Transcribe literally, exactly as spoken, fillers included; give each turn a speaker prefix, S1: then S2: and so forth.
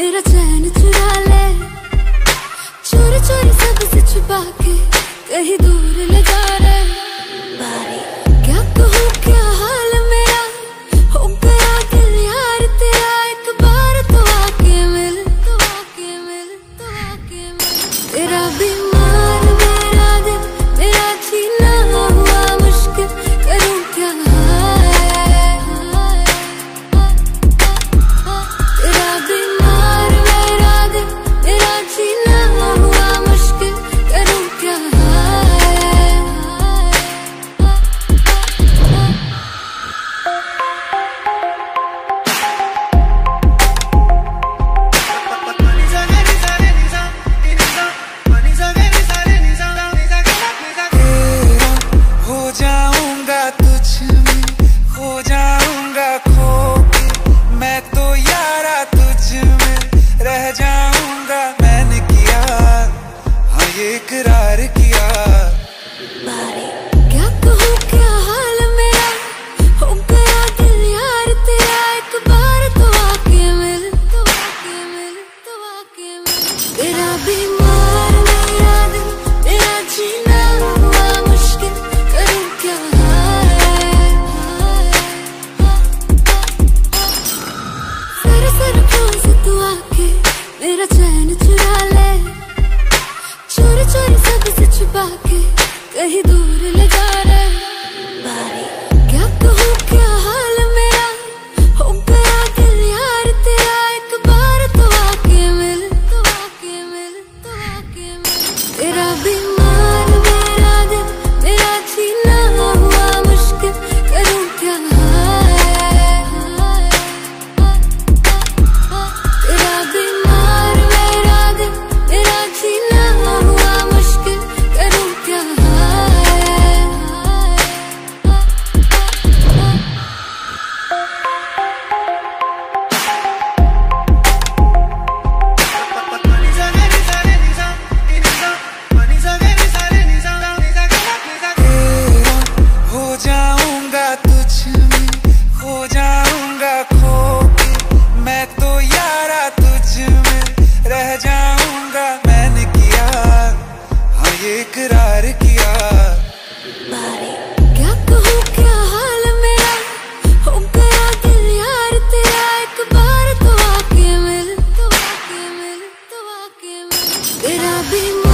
S1: मेरा चैन चुरा ले, चोरी चोरी सबसे छुपा के कहीं दूर ले जा रे। क्या कहूँ क्या हाल मेरा, हो गया दिल यार तेरा, एक बार तो आके मिल, तो आके मिल, तो आके मिल। तेरा बीमार मेरा दिल, मेरा जीना हुआ मुश्किल, करूँ क्या हाय। तेरा बीमार मेरा दिल, मेरा जीना हुआ मुश्किल, करूँ क्या हाय।
S2: हो जाऊंगा तुझ में, हो जाऊंगा खो के, मैं तो यारा तुझ में रह जाऊंगा। मैंने किया हाँ ये इकरार किया।
S1: क्या कहूँ क्या हाल मेरा, हो गया दिल यार तेरा, एक बार तो आके मिल, तो आके मिल, तो आके मिल। तेरा बीमार मेरा दिल, मेरा जीना हुआ मुश्किल, करूँ क्या हाय। सर सर पास तू आके मेरा चैन चुरा ले, चोरी चोरी सबसे छुपा के कहीं दूर ले जा रे। क्या कहूँ क्या हाल मेरा, हो गया दिल यार तेरा, एक बार तो आके मिल, तो आके मिल, तो आके मिल। तेरा बीमार मेरा दिल, मेरा जीना हुआ मुश्किल, करूँ क्या हाय। तेरा बीमार मेरा दिल, मेरा जीना हुआ मुश्किल, करूँ क्या हाय।
S2: हो जाऊंगा तुझ में, हो जाऊंगा खो के, मैं तो यारा तुझ में रह जाऊंगा। मैंने किया हाँ ये इकरार किया।
S1: क्या कहूँ क्या हाल मेरा, हो गया दिल यार तेरा, एक बार तो आके मिल, तो आके मिल, तो आके मिल। तेरा बीमार